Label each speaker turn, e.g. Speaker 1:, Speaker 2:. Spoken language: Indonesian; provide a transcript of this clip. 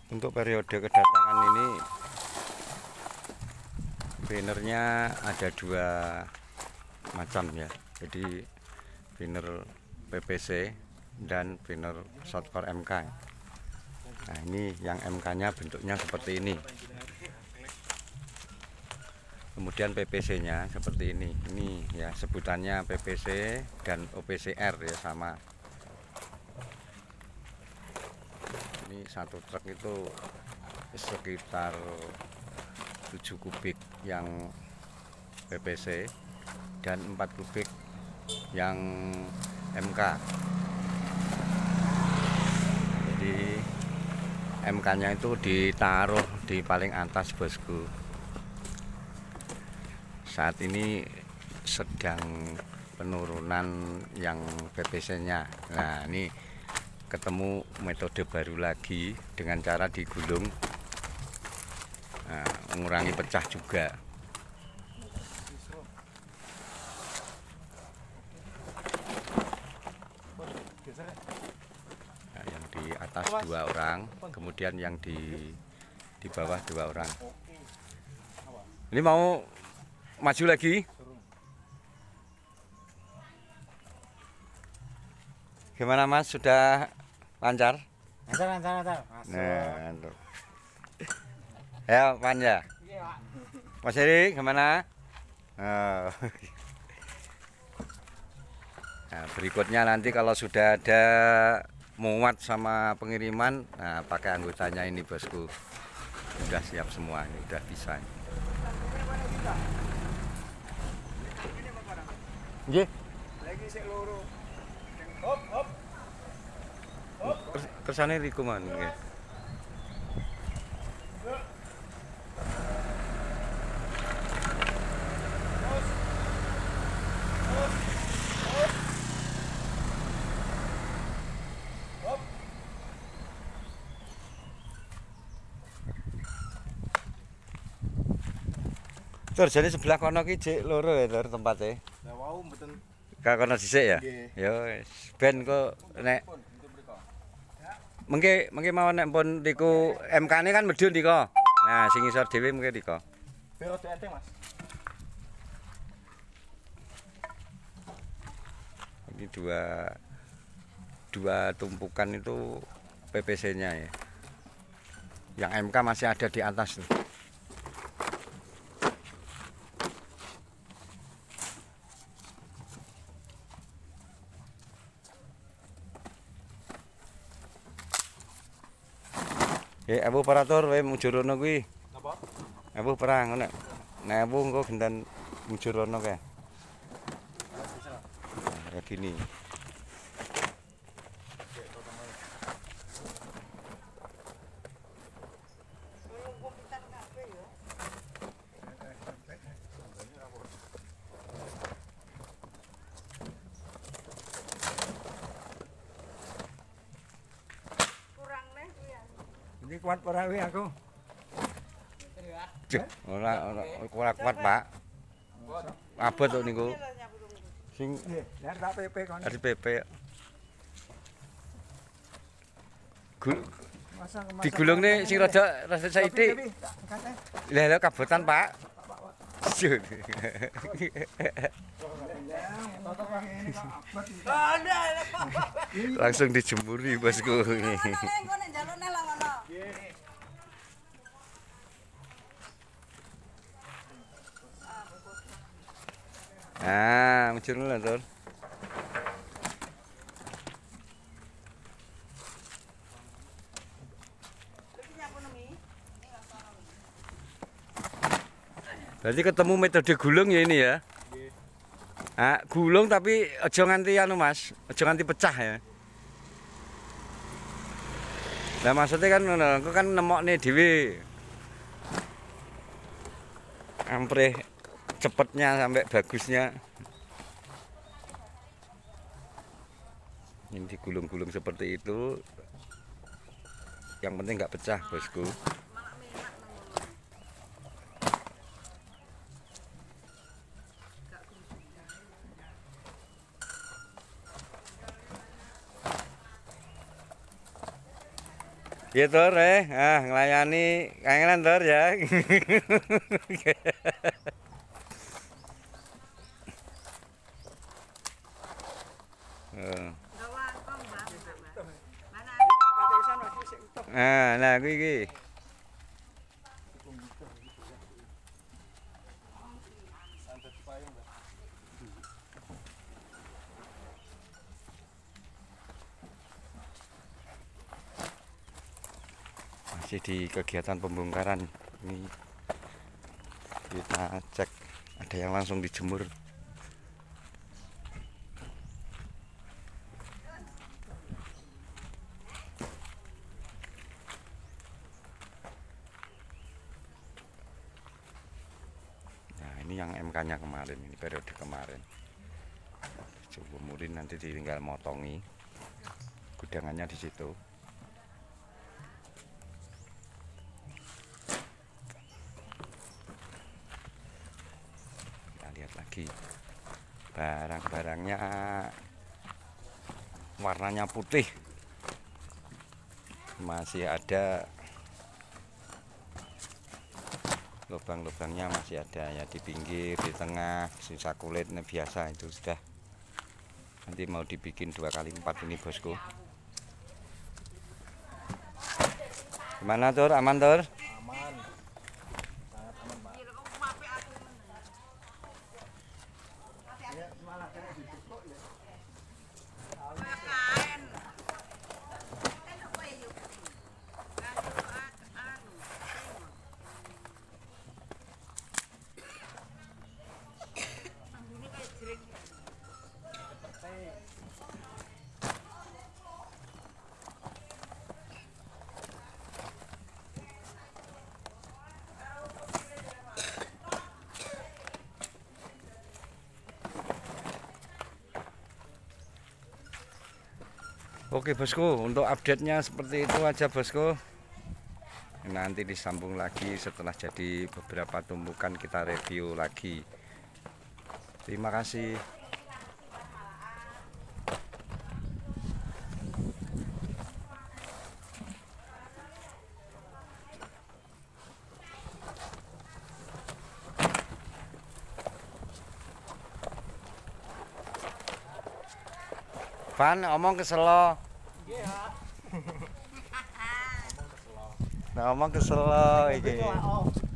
Speaker 1: Untuk periode kedatangan ini bannernya ada dua macam ya. Jadi banner PPC dan banner shotcore MK. Nah, ini yang MK-nya bentuknya seperti ini. Kemudian PPC-nya seperti ini. Ini ya sebutannya PPC dan OPCR ya sama. Ini satu truk itu sekitar 7 kubik yang PPC dan 4 kubik yang MK. Jadi MK-nya itu ditaruh di paling atas, bosku. Saat ini sedang penurunan yang PPC-nya. Nah, ini ketemu metode baru lagi dengan cara digulung. Nah, mengurangi pecah juga. Nah, yang di atas 2 orang, kemudian yang di bawah 2 orang. Ini mau maju lagi. Gimana Mas, sudah lancar?
Speaker 2: Lancar.
Speaker 1: Nah, ya, Pan ya. Mas Heri, gimana? Oh. Nah, berikutnya nanti kalau sudah ada muat sama pengiriman, nah pakai anggotanya ini, bosku. Sudah siap semua, ini udah bisa. Nggih.
Speaker 2: Lagi sik loro. Hop.
Speaker 1: Kersane riku man nggih. Tur jadi sebelah kono ki jek loro ya tur tempatnya.
Speaker 2: Lah wau mboten.
Speaker 1: Ka kono dhisik ya?
Speaker 2: Nggih.
Speaker 1: Ya wis. Ben kok nek mengke mau nek pun niku MK-ne kan medhun nika. Nah, sing isor dhewe mengke nika.
Speaker 2: Biro enteng, Mas.
Speaker 1: Ini dua tumpukan itu PPC-nya ya. Yang MK masih ada di atas tuh. Abu operator wae mujur rono kuwi.
Speaker 2: Napa?
Speaker 1: Abu perang ngono. Nek abu engko gendan mujur rono kae. Ya gini.
Speaker 2: Ini kuat ora wi aku?
Speaker 1: Ora kuat, Pak. Abot kok niku. Sing
Speaker 2: Nggih, tak PP kon.
Speaker 1: ada PP. Digulung nih sing rada saithik. Lah kabotan, Pak. Langsung dijemuri, bosku. Ah, mujur lho, Tur. Berarti ketemu metode gulung ya ini ya? Ah, gulung tapi aja nganti anu, Mas. Aja nganti pecah ya. Nah, maksudnya kan ngono, engko kan nemokne dhewe. Ampre cepetnya sampai bagusnya. Ini digulung-gulung seperti itu. Yang penting nggak pecah, bosku. Ya Tur, nglayani kangenan Tur ya. Nah, kuwi iki. Masih di kegiatan pembongkaran ini, kita cek ada yang langsung dijemur. Nah ini yang MK-nya kemarin, ini periode kemarin. Jemurin nanti tinggal motongi, gudangannya di situ. Lihat lagi barang-barangnya warnanya putih, masih ada lubang-lubangnya, masih ada ya di pinggir, di tengah, sisa kulitnya biasa itu sudah. Nanti mau dibikin 2x4 ini bosku. Gimana Tur, aman Tur?
Speaker 2: Aman. Sangat aman, Pak. Ya, malah kena ditukuk ya.
Speaker 1: Oke bosku, untuk update-nya seperti itu aja bosku. Nanti disambung lagi setelah jadi beberapa tumpukan, kita review lagi. Terima kasih. Van, omong keselo. Nah, omong keselo iki.